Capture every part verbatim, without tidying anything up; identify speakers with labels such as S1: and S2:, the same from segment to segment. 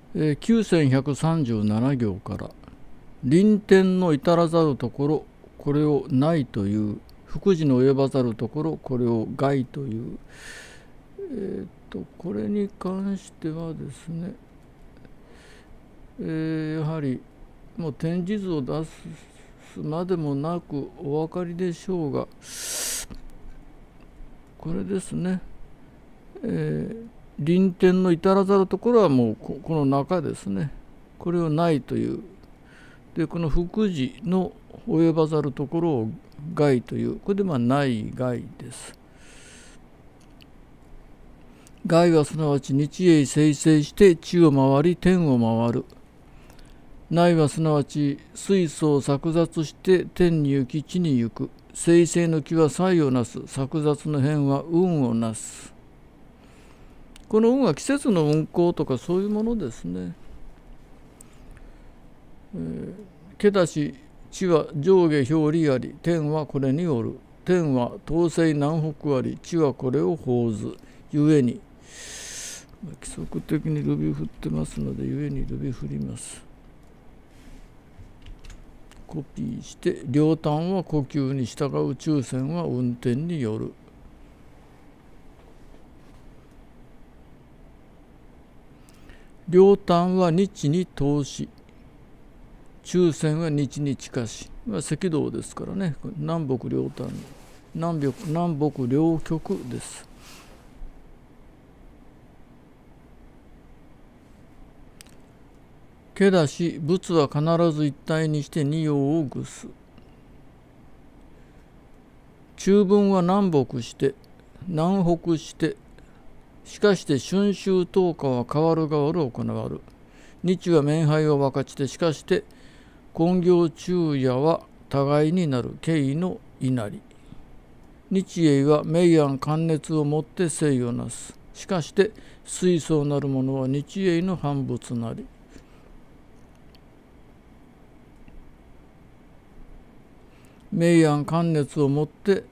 S1: えー、きゅうせんひゃくさんじゅうなな行から隣天の至らざるところこれをないという、福事の及ばざるところこれを害という、えー、とこれに関してはですね、えー、やはりもう展示図を出すまでもなくお分かりでしょうが、これですね、えー、隣天の至らざるところはもうこの中ですね、これをないという。でこの福事の及ばざるところを害という、これでまあない害です。害はすなわち日へ生成して地を回り天を回る。ないはすなわち水素を錯雑して天に行き地に行く。生成の木は才をなす。錯雑の変は運をなす。この運は季節の運行とかそういうものですね。えー、けだし地は上下表裏あり、天はこれによる。天は東西南北あり、地はこれを報ず。ゆえに、規則的にルビ振ってますので、ゆえにルビ振ります。コピーして、両端は呼吸に従う、中線は運転による。両端は日に通し、中線は日に近し、赤道ですからね、南北両端、南北、南北両極です。けだし仏は必ず一体にして二葉を具す。中分は南北して南北して、しかして春秋等価は変わる変わる行わる。日は面拝を分かちて、しかして根行昼夜は互いになる敬の稲荷。日英は明暗寒熱をもって生をなす。しかして水素なるものは日英の反物なり。明暗寒熱をもって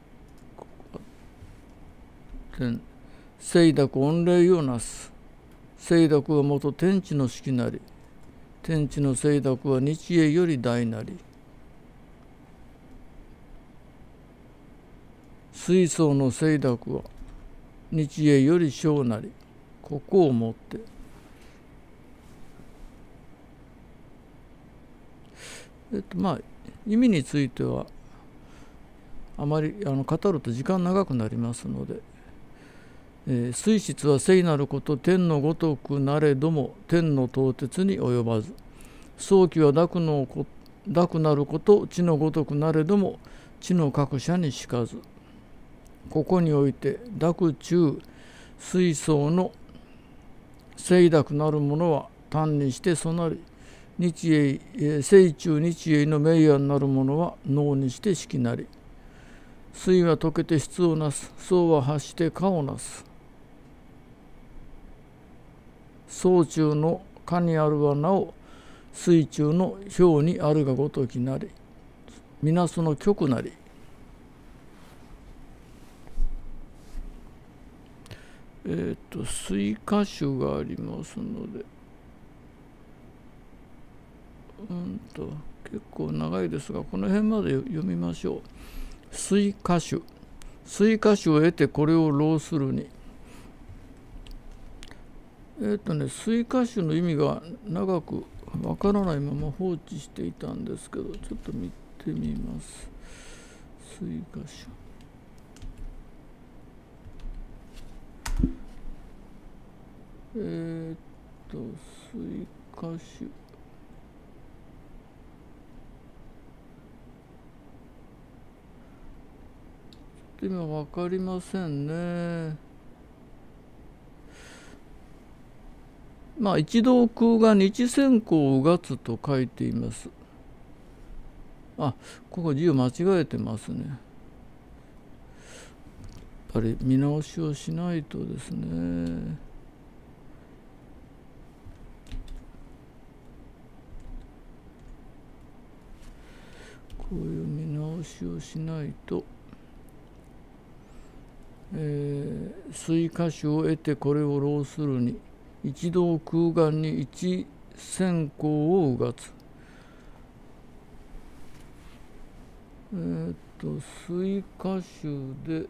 S1: 清濁御礼をなす。清濁はもと天地の式なり。天地の清濁は日英より大なり。水素の清濁は日英より小なり。ここをもってえっとまあ意味についてはあまりあの語ると時間長くなりますので、えー、水質は聖なること天のごとくなれども天の東鉄に及ばず、早期は濁の濁なること地のごとくなれども地の各社にしかず、ここにおいて濁中水槽の清濁なるものは単にしてそなり、日英清中日英の明暗なるものは脳にして式なり。水は溶けて質をなす。層は発して化をなす。層中の化にあるはなお水中の表にあるがごときなり。みなすの極なり。えっ、ー、と水歌集がありますので、うんと結構長いですがこの辺まで読みましょう。水歌集、水歌集を得てこれを浪するに。えっ、ー、とね水歌集の意味が長くわからないまま放置していたんですけど、ちょっと見てみます。水歌集、えー、っと水歌集、今わかりませんね。まあ一道空が日線香をうがつと書いています。あ、ここ字を間違えてますね。やっぱり見直しをしないとですね。こういう見直しをしないと。えー、水歌集を得てこれを浪するに、 一道空間に一線香をうがつ。えー、っと水歌集で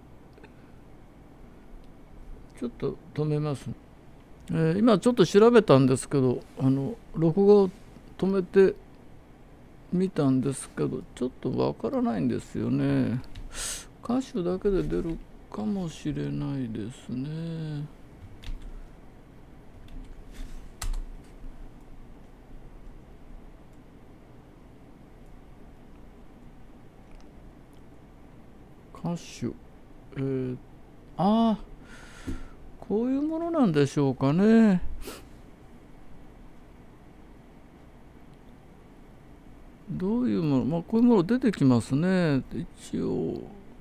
S1: ちょっと止めます、えー、今ちょっと調べたんですけど、あの録画を止めてみたんですけど、ちょっとわからないんですよね。歌手だけで出るかもしれないですね。歌手、えー、ああ、こういうものなんでしょうかね。どういうもの、まあこういうもの出てきますね。一応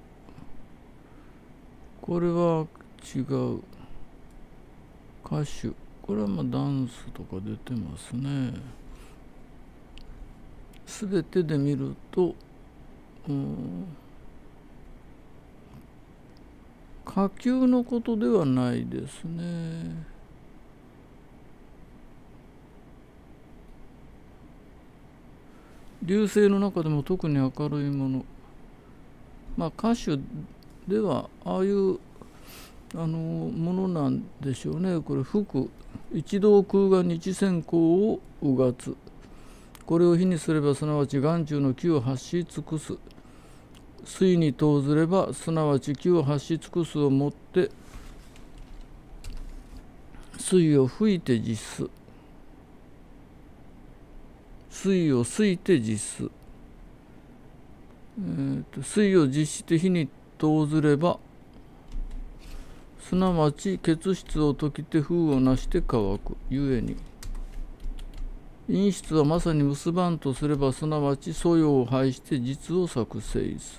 S1: これは違う歌手、これはまあダンスとか出てますね。すべてで見ると、うん、火球のことではないですね。流星の中でも特に明るいもの、まあ歌手ではああいうあのものなんでしょうね。これ福、一道空間に一線香をうがつ。これを火にすればすなわち眼中の気を発し尽くす。水に投ずればすなわち気を発し尽くすをもって水を吹いて実す。水を吹いて実す、えー、と水を実して火に投ずればすなわち血質を溶きて風をなして乾くゆえに、陰質はまさに結ばんとすればすなわち素養を排して実を作成す。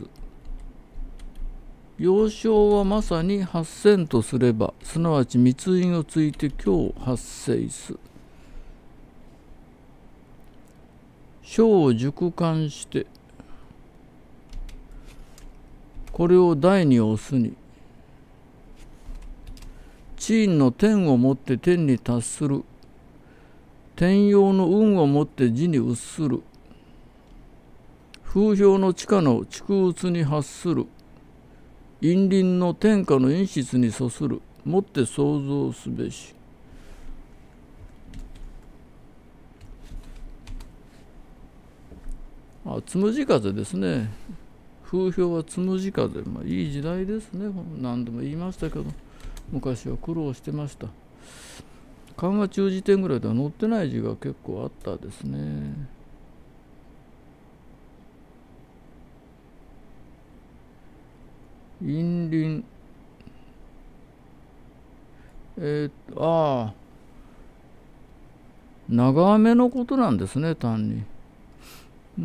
S1: 陽性はまさに発せとすればすなわち密因をついて今日発生す。小を熟観してこれを第に押すに、地位の天をもって天に達する。天陽の運をもって地に鬱する。風氷の地下の蓄鬱に発する。陰輪の天下の陰質にそする。もって創造すべし。あ、つむじ風ですね。風氷はつむじ風、まあ、いい時代ですね。何度も言いましたけど、昔は苦労してました。漢和中辞典ぐらいでは載ってない字が結構あったですね。陰輪、えー、ああ長雨のことなんですね、単に。うん、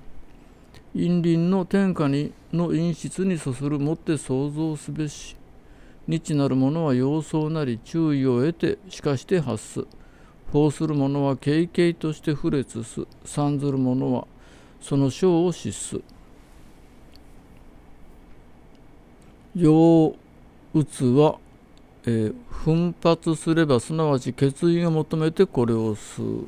S1: 陰輪の天下にの陰質にそするもって創造すべし。日なるものは様相なり注意を得てしかして発す。法するものは軽々として不列す。散ずるものはその性を失す。陽打つは、えー、奮発すればすなわち決意を求めてこれを吸う。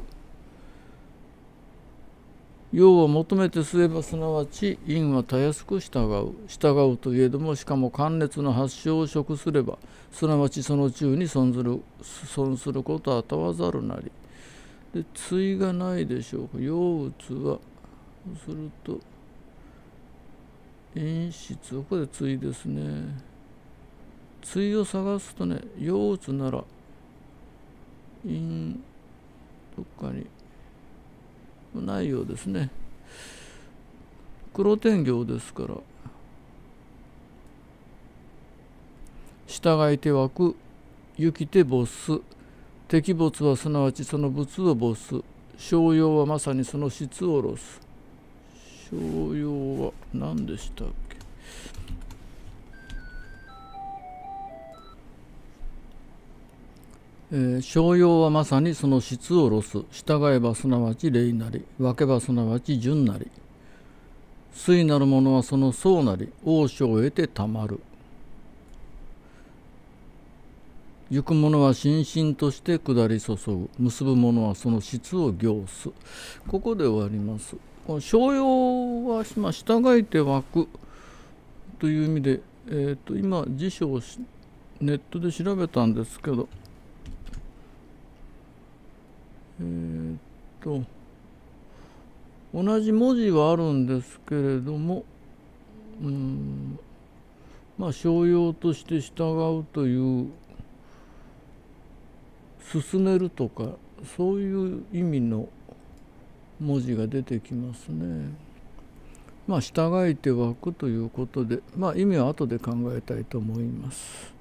S1: 陽を求めて吸えばすなわち陰はたやすく従う。従うといえどもしかも寒熱の発症を食すればすなわちその中に損ずる損することはたわざるなり。で対がないでしょうか。陽打つはそうすると陰質、ここで対ですね。対を探すとね、陽打つなら陰どっかにないようですね。黒天行ですから。従いて湧く、行きて没す。敵没はすなわちその物を没す。商用はまさにその質を下ろす。商用は何でしたっけ。えー、商用はまさにその質を下ろす。従えばすなわち霊なり、分けばすなわち順なり。水なるものはその相なり、王将を得てたまる。 行く者は心身として下り注ぐ、結ぶ者はその質を行す。ここで終わります。この商用は、まあ、従いて湧くという意味で、えー、と今辞書をネットで調べたんですけど、えー、と同じ文字はあるんですけれども、うん、まあ商用として従うという、進めるとかそういう意味の文字が出てきますね。まあ従いて湧くということで、まあ意味は後で考えたいと思います。